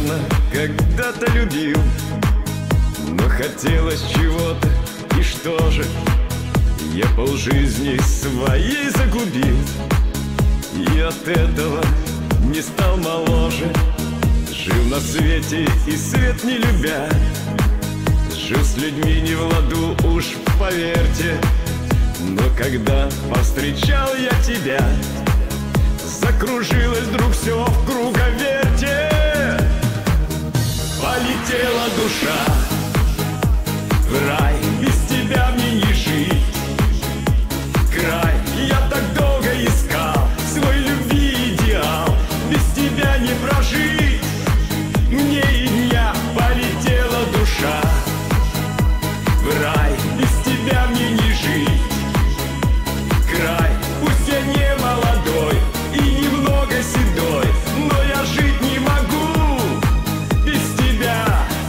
наверно, когда-то любил, но хотелось чего-то, и что же? Я полжизни своей загубил, и от этого не стал моложе. Жил на свете и свет не любя, жил с людьми не в ладу, уж поверьте. Но когда повстречал я тебя, закружилось вдруг все в круговерте. Полетела душа в рай, без тебя мне не жить. Край я так долго искал, свой любви идеал, без тебя не прожить мне и дня. Полетела душа в рай, без тебя мне не жить. Край, пусть я не молодой и немного седой, но я жить не могу без тебя.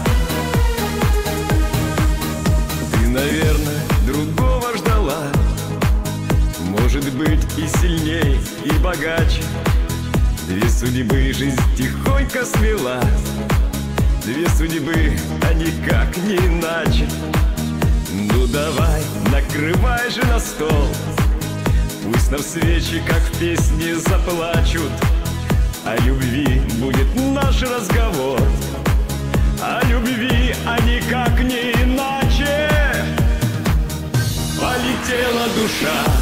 Ты, наверное, другого ждала, может быть, и сильней, и богаче. Две судьбы жизнь тихонько свела, две судьбы, а никак не иначе. Ну давай, накрывай же на стол, пусть нам свечи, как в песне, заплачут. О любви будет наш разговор, о любви, а никак не иначе. Полетела душа